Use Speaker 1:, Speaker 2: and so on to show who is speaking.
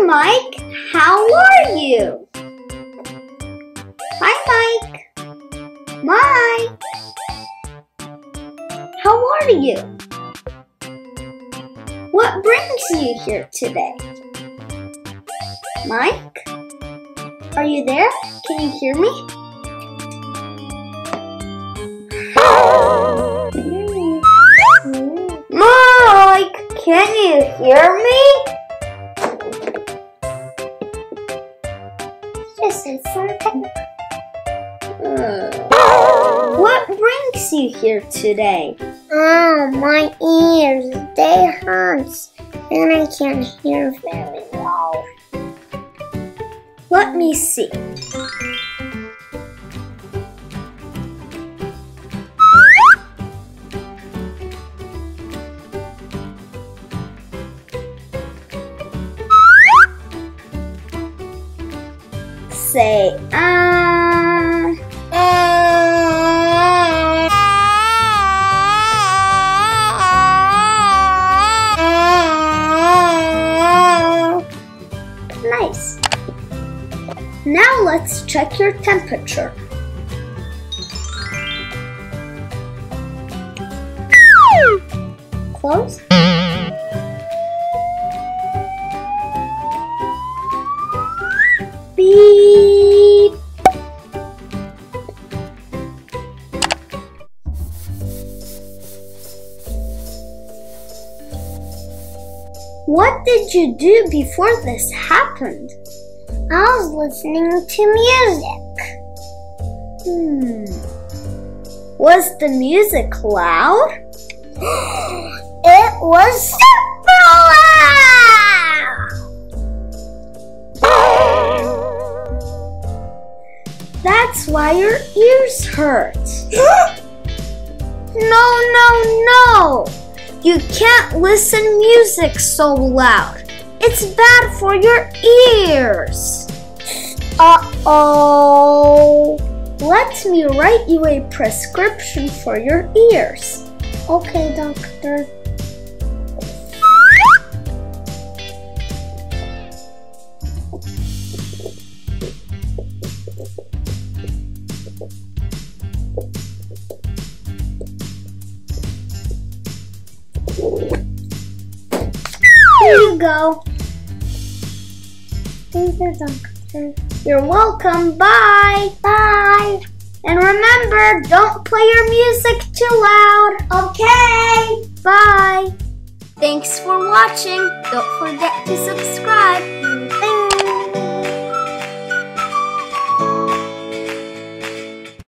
Speaker 1: Mike. How are you? Hi, Mike. Mike. How are you? What brings you here today? Mike? Are you there? Can you hear me? Mike, can you hear me? This is What brings you here today?
Speaker 2: Oh, my ears, they hurt, and I can't hear very well.
Speaker 1: Let me see. Say, Nice. Now let's check your temperature. Close. Beep. What did you do before this happened?
Speaker 2: I was listening to music.
Speaker 1: Was the music loud?
Speaker 2: It was super loud!
Speaker 1: That's why your ears hurt. No! You can't listen music so loud. It's bad for your ears.
Speaker 2: Uh-oh.
Speaker 1: Let me write you a prescription for your ears.
Speaker 2: Okay, doctor.
Speaker 1: Here you go.
Speaker 2: Thank you, doctor.
Speaker 1: You're welcome. Bye.
Speaker 2: Bye.
Speaker 1: And remember, don't play your music too loud.
Speaker 2: Okay.
Speaker 1: Bye. Thanks for watching. Don't forget to subscribe.